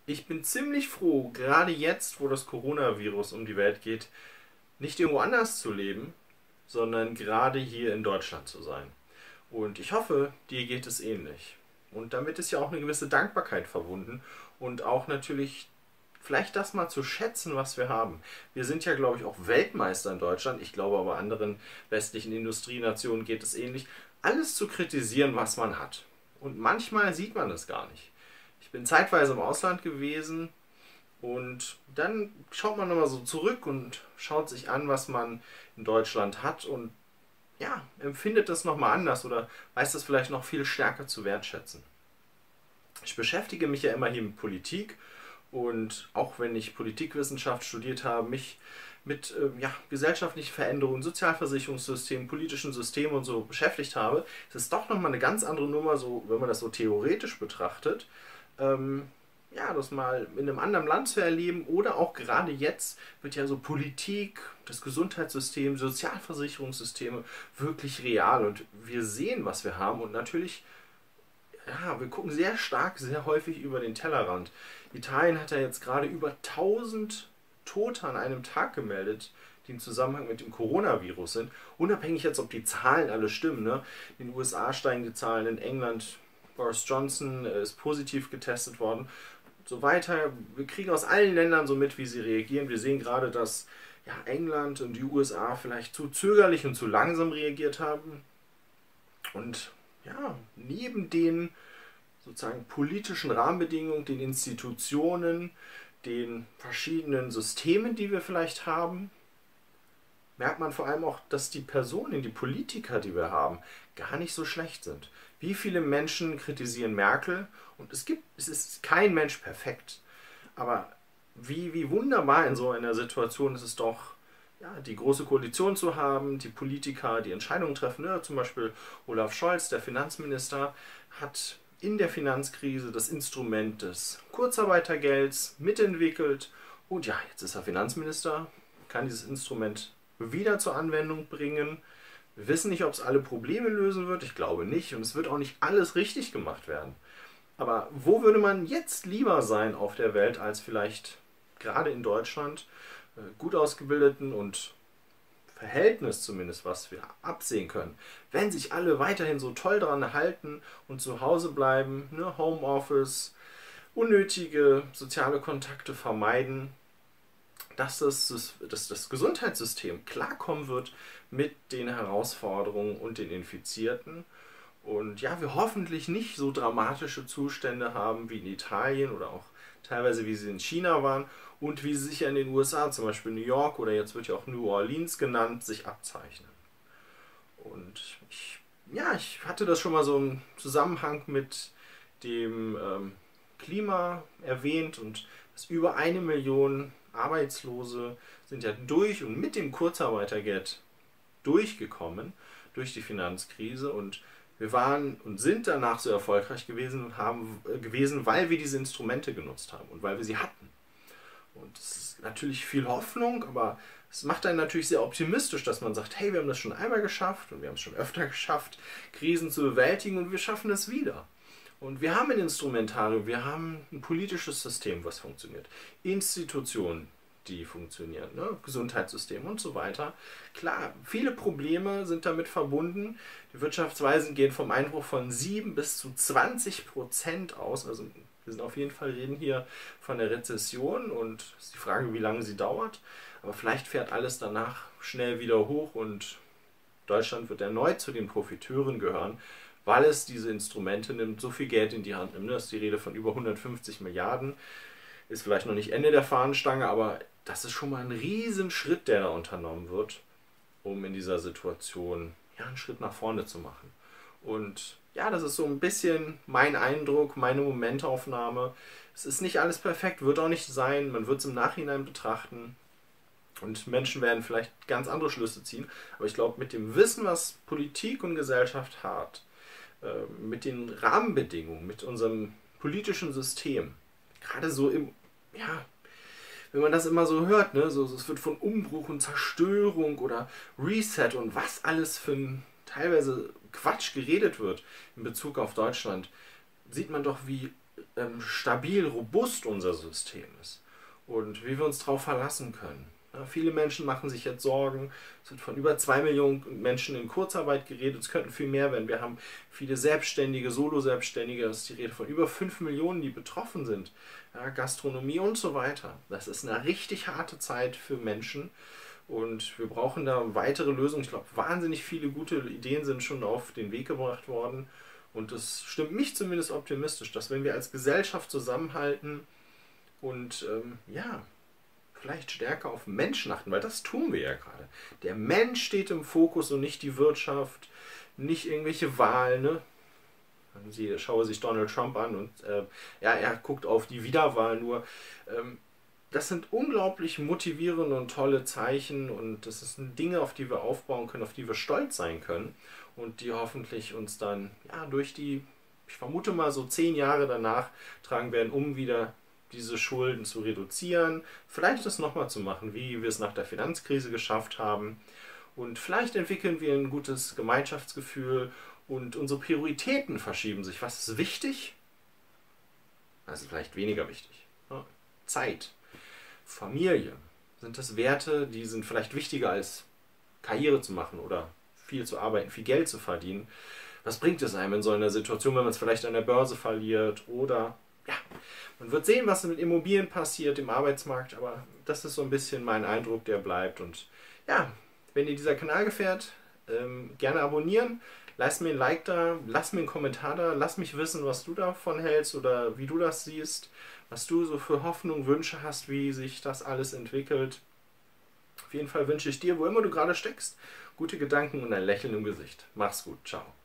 Ich bin ziemlich froh, gerade jetzt, wo das Coronavirus um die Welt geht, nicht irgendwo anders zu leben, sondern gerade hier in Deutschland zu sein. Und ich hoffe, dir geht es ähnlich. Und damit ist ja auch eine gewisse Dankbarkeit verbunden und auch natürlich vielleicht das mal zu schätzen, was wir haben. Wir sind ja, glaube ich, auch Weltmeister in Deutschland. Ich glaube aber anderen westlichen Industrienationen geht es ähnlich. Alles zu kritisieren, was man hat. Und manchmal sieht man es gar nicht. Ich bin zeitweise im Ausland gewesen und dann schaut man nochmal so zurück und schaut sich an, was man in Deutschland hat und ja, empfindet das nochmal anders oder weiß das vielleicht noch viel stärker zu wertschätzen. Ich beschäftige mich ja immer hier mit Politik und auch wenn ich Politikwissenschaft studiert habe, mich mit ja, gesellschaftlichen Veränderungen, Sozialversicherungssystemen, politischen Systemen und so beschäftigt habe, ist es doch nochmal eine ganz andere Nummer, so, wenn man das so theoretisch betrachtet, ja, das mal in einem anderen Land zu erleben oder auch gerade jetzt wird ja so Politik, das Gesundheitssystem, Sozialversicherungssysteme wirklich real und wir sehen, was wir haben und natürlich, ja, wir gucken sehr stark, sehr häufig über den Tellerrand. Italien hat ja jetzt gerade über 1000 Tote an einem Tag gemeldet, die im Zusammenhang mit dem Coronavirus sind. Unabhängig jetzt, ob die Zahlen alle stimmen. Ne? In den USA steigen die Zahlen, in England Boris Johnson ist positiv getestet worden. So weiter. Wir kriegen aus allen Ländern so mit, wie sie reagieren. Wir sehen gerade, dass ja, England und die USA vielleicht zu zögerlich und zu langsam reagiert haben. Und ja, neben den sozusagen politischen Rahmenbedingungen, den Institutionen, den verschiedenen Systemen, die wir vielleicht haben, merkt man vor allem auch, dass die Personen, die Politiker, die wir haben, gar nicht so schlecht sind. Wie viele Menschen kritisieren Merkel und es ist kein Mensch perfekt, aber wie wunderbar in so einer Situation ist es doch, ja, die große Koalition zu haben, die Politiker, die Entscheidungen treffen. Ne? Zum Beispiel Olaf Scholz, der Finanzminister, hat in der Finanzkrise das Instrument des Kurzarbeitergelds mitentwickelt und ja, jetzt ist er Finanzminister, kann dieses Instrument wieder zur Anwendung bringen. Wir wissen nicht, ob es alle Probleme lösen wird. Ich glaube nicht. Und es wird auch nicht alles richtig gemacht werden. Aber wo würde man jetzt lieber sein auf der Welt als vielleicht gerade in Deutschland? Gut ausgebildeten und Verhältnis zumindest, was wir absehen können. Wenn sich alle weiterhin so toll daran halten und zu Hause bleiben, ne, Homeoffice, unnötige soziale Kontakte vermeiden, dass das Gesundheitssystem klarkommen wird mit den Herausforderungen und den Infizierten. Und ja, wir hoffentlich nicht so dramatische Zustände haben wie in Italien oder auch teilweise wie sie in China waren und wie sie sich ja in den USA, zum Beispiel New York oder jetzt wird ja auch New Orleans genannt, sich abzeichnen. Und ich hatte das schon mal so im Zusammenhang mit dem Klima erwähnt und dass über 1 Million Arbeitslose sind ja durch und mit dem Kurzarbeitergeld durchgekommen durch die Finanzkrise und wir waren und sind danach so erfolgreich gewesen, weil wir diese Instrumente genutzt haben und weil wir sie hatten. Und es ist natürlich viel Hoffnung, aber es macht einen natürlich sehr optimistisch, dass man sagt, hey, wir haben das schon einmal geschafft und wir haben es schon öfter geschafft, Krisen zu bewältigen und wir schaffen es wieder. Und wir haben ein Instrumentarium, wir haben ein politisches System, was funktioniert. Institutionen, die funktionieren, ne? Gesundheitssystem und so weiter. Klar, viele Probleme sind damit verbunden. Die Wirtschaftsweisen gehen vom Einbruch von 7 bis zu 20% aus. Also wir sind auf jeden Fall reden hier von der Rezession und es ist die Frage, wie lange sie dauert. Aber vielleicht fährt alles danach schnell wieder hoch und Deutschland wird erneut zu den Profiteuren gehören, weil es diese Instrumente nimmt, so viel Geld in die Hand nimmt. Das ist die Rede von über 150 Milliarden. Ist vielleicht noch nicht Ende der Fahnenstange, aber das ist schon mal ein Riesenschritt, der da unternommen wird, um in dieser Situation ja, einen Schritt nach vorne zu machen. Und ja, das ist so ein bisschen mein Eindruck, meine Momentaufnahme. Es ist nicht alles perfekt, wird auch nicht sein. Man wird es im Nachhinein betrachten. Und Menschen werden vielleicht ganz andere Schlüsse ziehen. Aber ich glaube, mit dem Wissen, was Politik und Gesellschaft hat, mit den Rahmenbedingungen, mit unserem politischen System, gerade so im, ja, wenn man das immer so hört, ne, so, es wird von Umbruch und Zerstörung oder Reset und was alles für ein teilweise Quatsch geredet wird in Bezug auf Deutschland, sieht man doch, wie stabil, robust unser System ist und wie wir uns darauf verlassen können. Ja, viele Menschen machen sich jetzt Sorgen. Es wird von über 2 Millionen Menschen in Kurzarbeit geredet. Es könnten viel mehr werden. Wir haben viele Selbstständige, Solo-Selbstständige. Es ist die Rede von über 5 Millionen, die betroffen sind. Ja, Gastronomie und so weiter. Das ist eine richtig harte Zeit für Menschen. Und wir brauchen da weitere Lösungen. Ich glaube, wahnsinnig viele gute Ideen sind schon auf den Weg gebracht worden. Und das stimmt mich zumindest optimistisch, dass wenn wir als Gesellschaft zusammenhalten und ja, vielleicht stärker auf Menschen achten, weil das tun wir ja gerade. Der Mensch steht im Fokus und nicht die Wirtschaft, nicht irgendwelche Wahlen. Ne? Schaue sich Donald Trump an und ja, er guckt auf die Wiederwahl nur. Das sind unglaublich motivierende und tolle Zeichen und das sind Dinge, auf die wir aufbauen können, auf die wir stolz sein können und die hoffentlich uns dann ja, durch die, ich vermute mal so 10 Jahre danach tragen werden, um wieder diese Schulden zu reduzieren, vielleicht das nochmal zu machen, wie wir es nach der Finanzkrise geschafft haben und vielleicht entwickeln wir ein gutes Gemeinschaftsgefühl und unsere Prioritäten verschieben sich. Was ist wichtig? Das ist vielleicht weniger wichtig. Ja, Zeit. Familie, sind das Werte, die sind vielleicht wichtiger als Karriere zu machen oder viel zu arbeiten, viel Geld zu verdienen. Was bringt es einem in so einer Situation, wenn man es vielleicht an der Börse verliert oder ja, man wird sehen, was mit Immobilien passiert im Arbeitsmarkt, aber das ist so ein bisschen mein Eindruck, der bleibt. Und ja, wenn dir dieser Kanal gefällt, gerne abonnieren, lass mir ein Like da, lass mir einen Kommentar da, lass mich wissen, was du davon hältst oder wie du das siehst, was du so für Hoffnung, Wünsche hast, wie sich das alles entwickelt. Auf jeden Fall wünsche ich dir, wo immer du gerade steckst, gute Gedanken und ein Lächeln im Gesicht. Mach's gut, ciao.